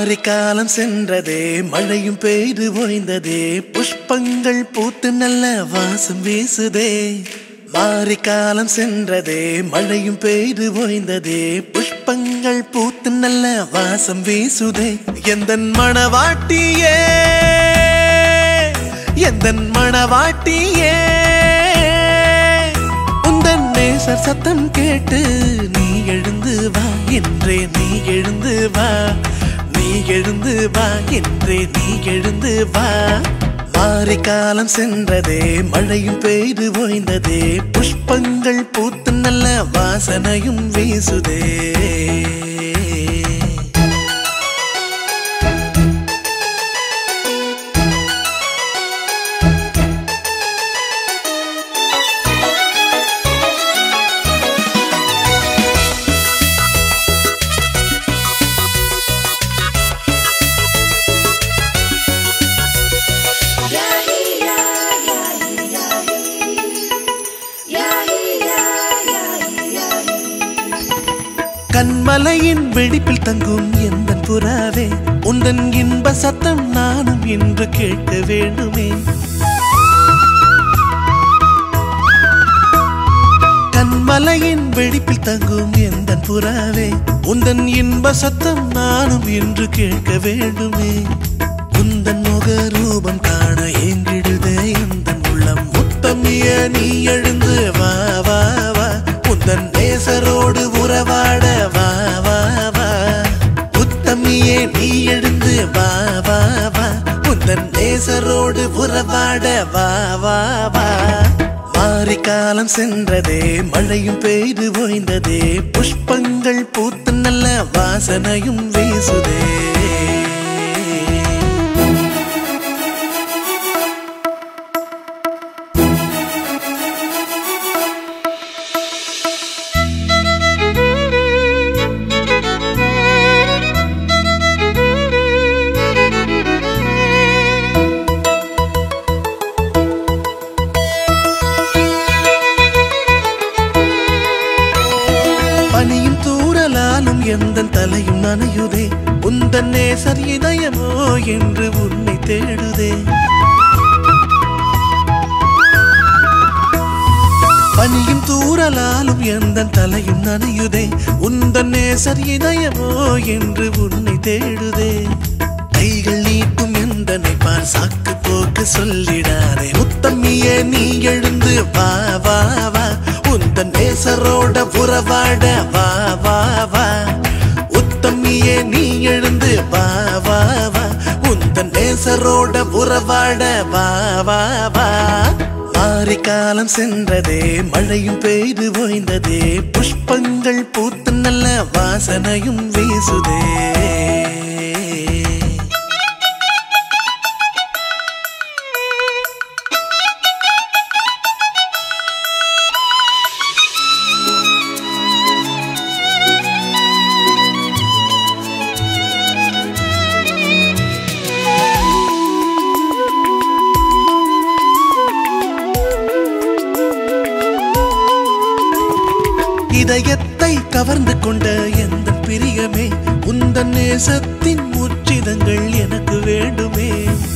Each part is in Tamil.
மாரிக்காலம் சென்றதே, மழையும் பெய்து ஓய்ந்ததே, புஷ்பங்கள் பூத்து நல்ல வாசம் வீசுதே. மாரிக்காலம் சென்றதே, மழையும் பெய்து ஓய்ந்ததே, புஷ்பங்கள் பூத்து நல்ல வாசம் வீசுதே. எந்தன் மணவாட்டியே, எந்தன் மணவாட்டியே, உந்தன் நேசர் சத்தம் கேட்டு நீ எழுந்து வா என்றே, நீ எழுந்து வா, நீ எழுந்து வா என்றே, நீ எழுந்து வா. மாரிக்காலம் சென்றதே, மழையும் பெய்து ஓய்ந்ததே, புஷ்பங்கள் பூத்து நல்ல வாசனையும் வீசுதே. கண்மலையின் வெடிப்பில் தங்கும் எந்தன் புறாவே, உந்தன் இன்ப சத்தம் நானும் இன்று கேட்க வேண்டுமே. கண்மலையின் வெடிப்பில் தங்கும் எந்தன் புறாவே, உந்தன் இன்ப சத்தம் நானும் இன்று கேட்க வேண்டுமே. உந்தன் முக ரூபம் காண ஏங்கிடுதே எந்தன் உள்ளம், முத்தமிய நீ எழுந்து வா வா வா, உந்தன் நேசரோடு உறவாட வா வா வா. உத்தமியே நீ எழுந்து வா வா வா, உந்தன் நேசரோடு உறவாட வா வா வா. மாரிக்காலம் சென்றதே, மழையும் பெய்து ஓய்ந்ததே, புஷ்பங்கள் பூத்து நல்ல வாசனையும் வீசுதே. பனியும் தூறலாலும் எந்தன் தலையும் நனையுதே, உந்தன் நேசர் இதயமோ என்று உன்னை தேடுதே. பனியும் தூறலாலும் எந்தன் தலையும் நனையுதே, உந்தன் நேசர் இதயமோ என்று உன்னை தேடுதே. கைகள் நீட்டும் எந்தனை பார் சாக்கு போக்கு சொல்லிடாதே, முத்தம்மியே நீ எழுந்து வா வா வா, உந்தன் நேசரோட உறவாட வா வா வா. உத்தமியே நீ எழுந்து வா வா வா, உந்தன் நேசரோட உறவாட வா வா வா. மாரிக்காலம் சென்றதே, மழையும் பெய்து ஓய்ந்ததே, புஷ்பங்கள் பூத்து நல்ல வாசனையும் வீசுதே. இதயத்தை கவர்ந்து கொண்ட எந்தன் பிரியமே, உந்தன் நேசத்தின் முற்றிதங்கள் எனக்கு வேண்டுமே.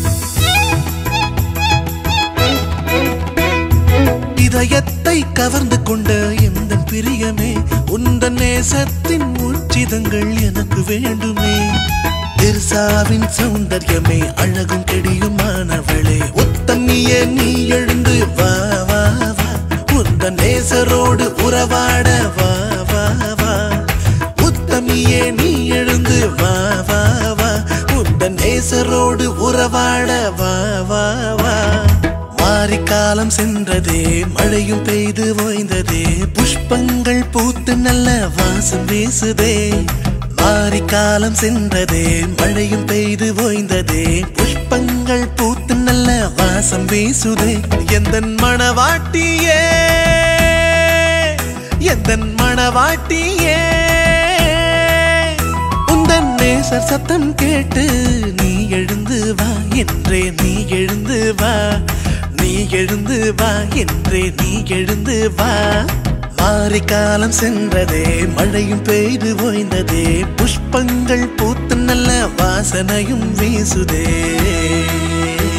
இதயத்தை கவர்ந்து கொண்ட எந்தன் பிரியமே, உந்தன் நேசத்தின் முற்றிதங்கள் எனக்கு வேண்டுமே. திர்சாவின் சௌந்தர்யமே, அழகும் கெடியுமானவளே, உத்தமியே நீ எழுந்து வா வா வா, உந்தன் நேசரோடு உறவாட வா வா வா. உத்தமியே நீ எழுந்து வா வா வா, உந்தன் நேசரோடு உறவாட வா வா வா. மாரிக்காலம் சென்றதே, மழையும் பெய்து ஓய்ந்ததே, புஷ்பங்கள் பூத்து நல்ல வாசம் வீசுதே. மாரிக்காலம் சென்றதே, மழையும் பெய்து ஓய்ந்ததே, புஷ்பங்கள் பூத்து நல்ல வாசம் வீசுதே. எந்தன் மணவாட்டியே, எந்தன் மணவாட்டியே, உந்தன் நேசர் சத்தம் கேட்டு நீ எழுந்து வா என்றே, நீ எழுந்து வா, நீ எழுந்து வா என்றே, நீ எழுந்து வா. மாரி காலம் சென்றதே மழையும் பெய்து ஓய்ந்ததே புஷ்பங்கள் பூத்து நல்ல வாசனையும் வீசுதே